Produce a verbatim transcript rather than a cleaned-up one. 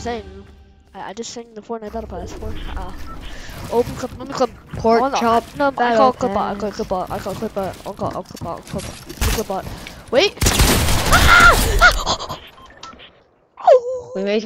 saying. I, I just sang the Fortnite Battle Pass for. Uh, open clip, let me clip. Pork Oh, no, chop. No, I battle call clip bot. I call pass. clip bot. I call clip bot. I'll call. I'll clip bot. I'll clip bot. Clip bot. Wait. We made